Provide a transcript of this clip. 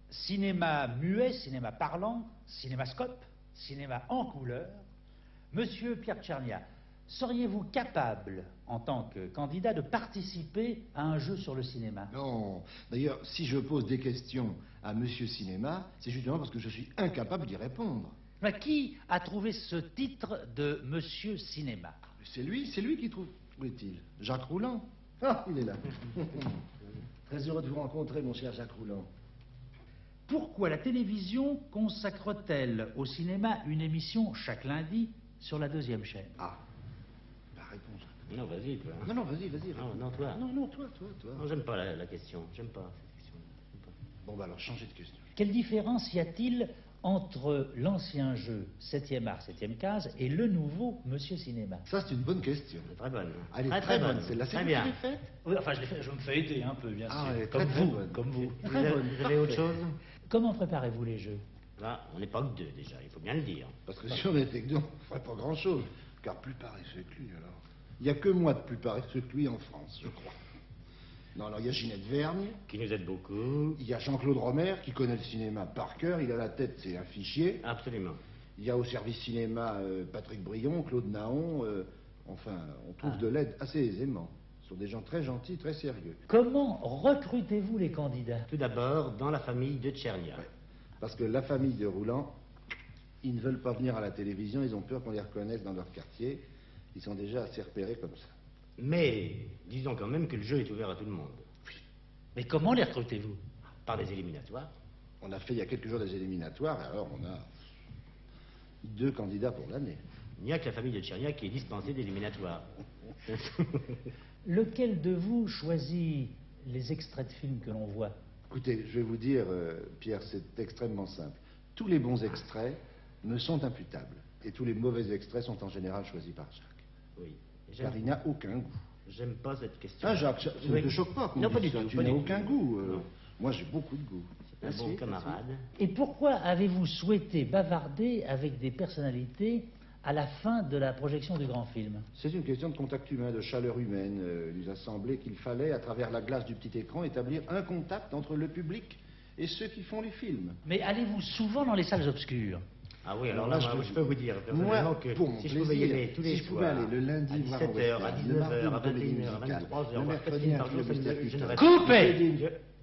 cinéma muet, cinéma parlant, cinémascope, cinéma en couleur. Monsieur Pierre Tchernia, seriez-vous capable, en tant que candidat, de participer à un jeu sur le cinéma? Non. D'ailleurs, si je pose des questions à Monsieur Cinéma, c'est justement parce que je suis incapable d'y répondre. Mais qui a trouvé ce titre de Monsieur Cinéma? C'est lui qui trouve. Où est-il? Jacques Rouland. Ah, il est là. Très heureux de vous rencontrer, mon cher Jacques Rouland. Pourquoi la télévision consacre-t-elle au cinéma une émission chaque lundi sur la 2e chaîne? Ah, bah réponds. Non, vas-y, toi. Non, vas-y. Non, toi. Non, toi. Non, j'aime pas la question. J'aime pas cette question. J'aime pas. Bon, bah alors, changez de question. Quelle différence y a-t-il entre l'ancien jeu 7e art, 7e case et le nouveau Monsieur Cinéma? Ça, c'est une bonne question. C'est très bonne. Elle est très bonne, celle-là. Très bien. Oui, enfin, je me fais aider un peu, bien sûr. Ah, elle est comme très vous, bonne. comme vous. Vous avez autre chose? Comment préparez-vous les jeux? Là, on n'est pas que deux, déjà. Il faut bien le dire. Parce que si on était que deux, on ne ferait pas grand-chose. Car plus paresseux que lui, alors. Il n'y a que moi de plus paresseux que lui en France, je crois. Non, alors il y a Ginette Vergne. Qui nous aide beaucoup. Il y a Jean-Claude Romer, qui connaît le cinéma par cœur. Il a la tête, c'est un fichier. Absolument. Il y a au service cinéma Patrick Brion, Claude Naon. Enfin, on trouve de l'aide assez aisément. Ce sont des gens très gentils, très sérieux. Comment recrutez-vous les candidats? Tout d'abord, dans la famille de Tchernia. Ouais. Parce que la famille de Rouland, ils ne veulent pas venir à la télévision. Ils ont peur qu'on les reconnaisse dans leur quartier. Ils sont déjà assez repérés comme ça. Mais, disons quand même que le jeu est ouvert à tout le monde. Mais comment les recrutez-vous? Par des éliminatoires. On a fait il y a quelques jours des éliminatoires, et alors on a 2 candidats pour l'année. Il n'y a que la famille de Tchernia qui est dispensée d'éliminatoires. Lequel de vous choisit les extraits de films que l'on voit? Écoutez, je vais vous dire, Pierre, c'est extrêmement simple. Tous les bons extraits me sont imputables, et tous les mauvais extraits sont en général choisis par Jacques. Oui. Car il n'a aucun goût. J'aime pas cette question. Ah, Jacques, ça ne te choque pas qu'on Non, pas dise du ça. tout. Tu pas n'as du aucun tout. goût. Non. Moi, j'ai beaucoup de goût. C'est un bon camarade. Et pourquoi avez-vous souhaité bavarder avec des personnalités à la fin de la projection du grand film? C'est une question de contact humain, de chaleur humaine. Il nous a semblé qu'il fallait, à travers la glace du petit écran, établir un contact entre le public et ceux qui font les films. Mais allez-vous souvent dans les salles obscures? Ah oui, alors là, je peux vous dire personnellement que pour mon si je pouvais y plaisir, aller tous les si je pouvais soirs, aller le lundi à voir un 17h, à western, 19h, à le mardi, 21h, à une comédie 23h, musicale, voire 4 le films par mercredi, jour, un film je ne musical. reste Coupez!